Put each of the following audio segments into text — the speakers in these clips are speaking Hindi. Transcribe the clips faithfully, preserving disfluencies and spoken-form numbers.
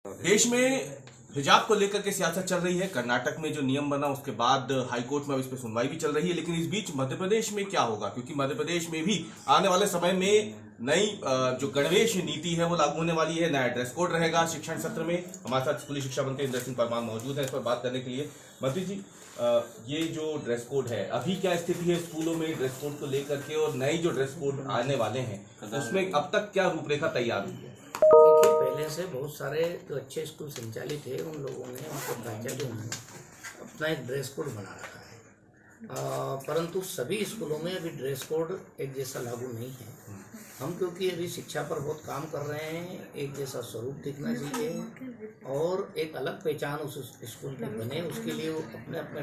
देश में हिजाब को लेकर के सियासत चल रही है। कर्नाटक में जो नियम बना उसके बाद हाईकोर्ट में अब इस पर सुनवाई भी चल रही है, लेकिन इस बीच मध्य प्रदेश में क्या होगा, क्योंकि मध्य प्रदेश में भी आने वाले समय में नई जो गणवेश नीति है वो लागू होने वाली है। नया ड्रेस कोड रहेगा शिक्षण सत्र में। हमारे साथ स्कूली शिक्षा मंत्री इंदर सिंह परमार मौजूद है इस पर बात करने के लिए। मंत्री जी, ये जो ड्रेस कोड है अभी क्या स्थिति है स्कूलों में ड्रेस कोड को लेकर के, और नए जो ड्रेस कोड आने वाले हैं उसमें अब तक क्या रूपरेखा तैयार हुई है? देखिए, पहले से बहुत सारे जो अच्छे स्कूल संचालित है उन लोगों ने उनके प्राचार्यों ने अपना एक ड्रेस कोड बना रखा है, आ, परंतु सभी स्कूलों में अभी ड्रेस कोड एक जैसा लागू नहीं है। हम क्योंकि अभी शिक्षा पर बहुत काम कर रहे हैं, एक जैसा स्वरूप दिखना चाहिए और एक अलग पहचान उस स्कूल की बने, उसके लिए वो अपने अपने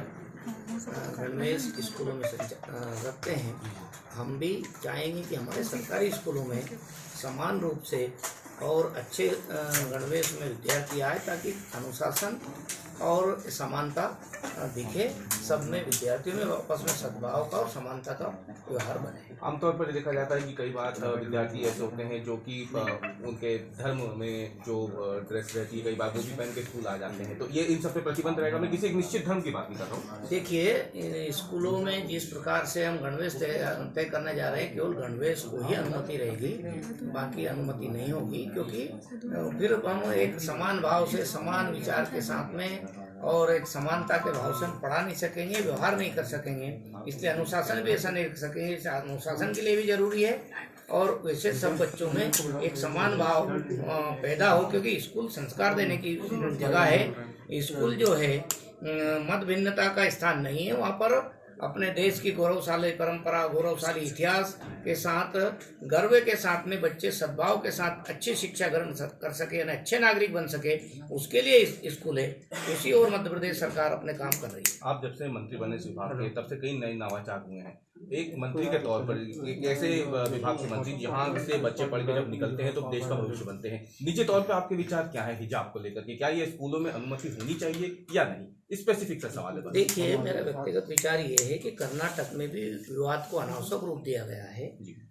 गणवेश स्कूलों में रखते हैं। हम भी चाहेंगे कि हमारे सरकारी स्कूलों में समान रूप से और अच्छे गणवेश में विद्यार्थी आए ताकि अनुशासन और समानता दिखे, सब में विद्यार्थियों में आपस में सद्भाव का और समानता का व्यवहार बने। आमतौर पर देखा जाता है कि कई बार विद्यार्थी ऐसे होते हैं जो कि उनके धर्म में जो ड्रेस रहती है कई बार वो भी पहन के स्कूल आ जाते हैं, तो ये इन सब पे प्रतिबंध रहेगा? मैं किसी एक निश्चित धर्म की बात नहीं कर रहा हूँ। देखिए, स्कूलों में जिस प्रकार से हम गणवेश तय करने जा रहे हैं, केवल गणवेश को ही अनुमति रहेगी, बाकी अनुमति नहीं होगी, क्योंकि फिर हम एक समान भाव से समान विचार के साथ में और एक समानता के भाव से हम पढ़ा नहीं सकेंगे, व्यवहार नहीं कर सकेंगे। इसलिए अनुशासन भी ऐसा नहीं कर सकेंगे। अनुशासन के लिए भी जरूरी है और वैसे सब बच्चों में एक समान भाव पैदा हो, क्योंकि स्कूल संस्कार देने की जगह है। स्कूल जो है मत भिन्नता का स्थान नहीं है। वहाँ पर अपने देश की गौरवशाली परंपरा, गौरवशाली इतिहास के साथ, गर्व के साथ में बच्चे सद्भाव के साथ अच्छी शिक्षा ग्रहण कर सके, यानी अच्छे नागरिक बन सके, उसके लिए स्कूल है। उसी और मध्य प्रदेश सरकार अपने काम कर रही है। आप जब से मंत्री बने इस विभाग के तब से कई नए नवाचार हुए हैं। एक मंत्री के तौर पर एक ऐसे विभाग के मंत्री जहाँ से बच्चे पढ़ के जब निकलते हैं तो देश का भविष्य बनते हैं, निजी तौर पर आपके विचार क्या है हिजाब को लेकर के? क्या ये स्कूलों में अनुमति होनी चाहिए या नहीं? स्पेसिफिक सा सवाल है। देखिए, मेरा व्यक्तिगत विचार ये है कि कर्नाटक में भी विवाद को अनावश्यक रूप दिया गया है।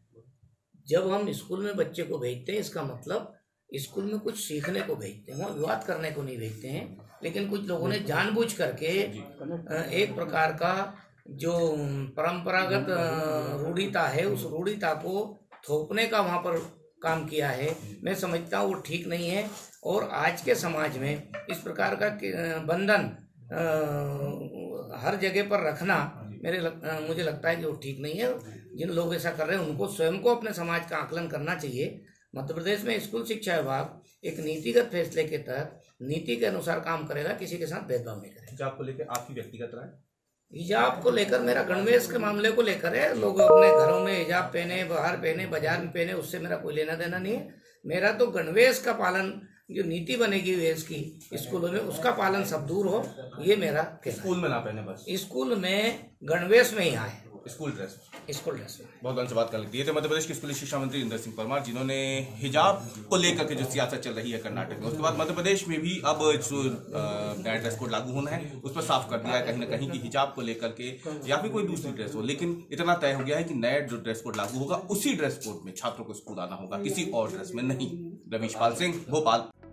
जब हम स्कूल में बच्चे को भेजते हैं, इसका मतलब स्कूल में कुछ सीखने को भेजते हैं, वहाँ विवाद करने को नहीं भेजते हैं। लेकिन कुछ लोगों ने जानबूझ करके एक प्रकार का जो परंपरागत रूढ़िता है उस रूढ़िता को थोपने का वहाँ पर काम किया है। मैं समझता हूँ वो ठीक नहीं है, और आज के समाज में इस प्रकार का बंधन हर जगह पर रखना मेरे लग, मुझे लगता है कि वो ठीक नहीं है। जिन लोग ऐसा कर रहे हैं उनको स्वयं को अपने समाज का आकलन करना चाहिए। मध्य प्रदेश में स्कूल शिक्षा विभाग एक नीतिगत फैसले के तहत नीति के अनुसार काम करेगा, किसी के साथ भेदभाव नहीं करेगा। हिजाब को लेकर आपकी व्यक्तिगत राय? हिजाब को लेकर मेरा गणवेश के मामले को लेकर है। लोग अपने घरों में हिजाब पहने, बाहर पहने, बाजार में पहने, उससे मेरा कोई लेना देना नहीं है। मेरा तो गणवेश का पालन, जो नीति बनेगी वेश की स्कूलों में, उसका पालन सब दूर हो, ये मेरा कहना। स्कूल में ना पहने, बस स्कूल में गणवेश में ही आए, स्कूल ड्रेस स्कूल ड्रेस में। बहुत दिन से बात कर लेती है। तो मध्य प्रदेश के स्कूली शिक्षा मंत्री इंदर सिंह परमार, जिन्होंने हिजाब को लेकर के जो सियासत चल रही है कर्नाटक में, उसके बाद मध्य प्रदेश में भी अब जो नया ड्रेस कोड लागू होना है उस पर साफ कर दिया है कहीं ना कहीं कि हिजाब को लेकर के या फिर कोई दूसरी ड्रेस हो, लेकिन इतना तय हो गया है कि नया जो ड्रेस कोड लागू होगा उसी ड्रेस कोड में छात्रों को स्कूल आना होगा, किसी और ड्रेस में नहीं। रवीश पाल सिंह, भोपाल।